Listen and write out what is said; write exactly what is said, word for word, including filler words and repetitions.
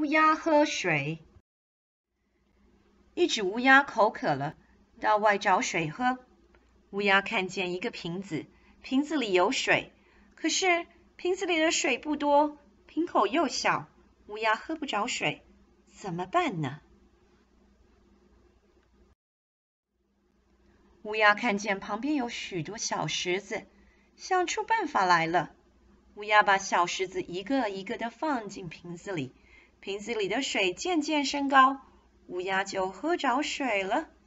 乌鸦喝水。一只乌鸦口渴了，到外找水喝。乌鸦看见一个瓶子，瓶子里有水，可是瓶子里的水不多，瓶口又小，乌鸦喝不着水，怎么办呢？乌鸦看见旁边有许多小石子，想出办法来了。乌鸦把小石子一个一个的放进瓶子里，瓶子里的水渐渐升高，乌鸦就喝着水了。